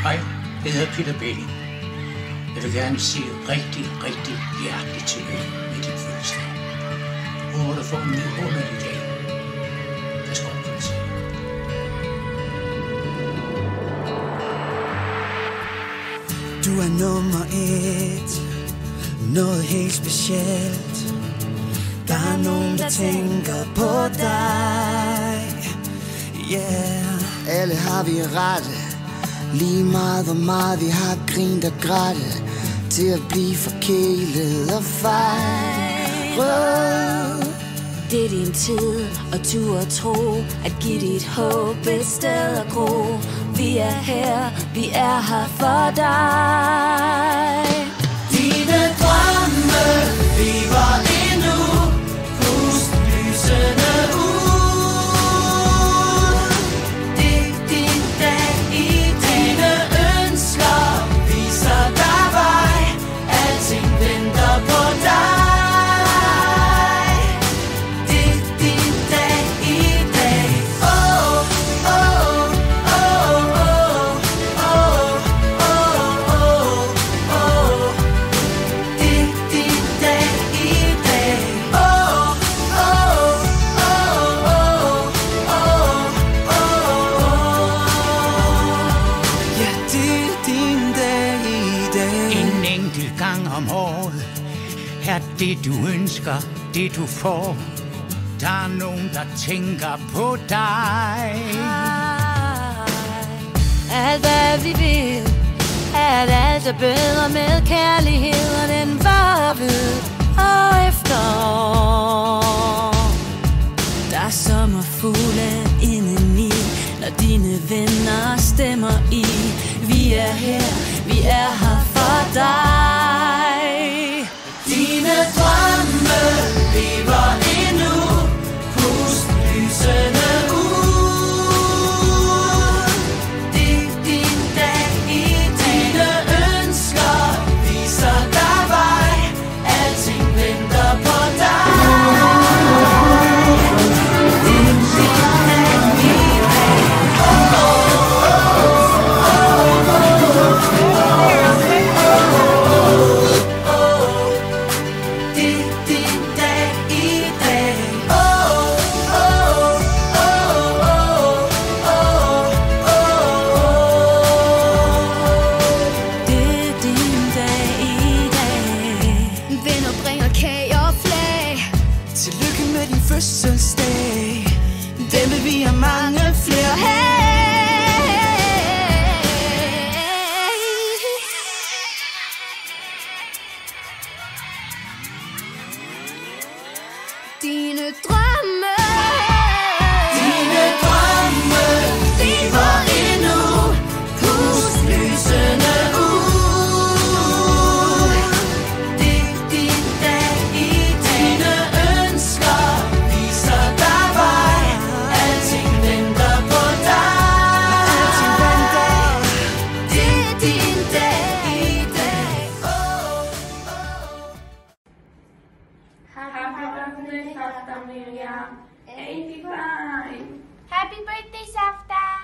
Hej, jeg hedder Peter Belli. Jeg vil gerne sige rigtig hjerteligt tillykke med din fødselsdag. Håber du får en vidunderlig dag. Værsgo, Pølse. Du er nummer 1, noget helt specielt. Der er nogen, der tænker på dig. Yeah. Alle har vi rette, lige meget hvor meget vi har grint og grætte, til at blive forkælet og fejret. Det er din tid, og du at tro, at give dit håb et sted at gro. Vi er her, vi er her for dig. Dine drømme lever endnu, pust lysene ud. Det er din dag i dine ønsker, viser dig vej, alting venter på dig. Er det du ønsker, det du får. Der er nogen, der tænker på dig. Alt hvad vi vil, at alt er bedre med kærlighed, og den varer ved år efter år. Der er sommerfugle indeni, når dine venner stemmer i. Vi er her, vi er her for dig. Dine drømme lever endnu, pust lysene ud. Det er din dag i dine ønsker, viser dig vej, alting venter på dig. Det er din dag i dag. Tillykke med din fødselsdag. Den vil vi have mange flere. Dine drømme, dine drømme lever endnu, pust lysene ud. Det er din dag i dine ønsker, viser dig vej, alting venter på dig. Alting venter. Det er din dag i dag. Happy birthday, Safta Miriam. 85. Happy birthday, Safta!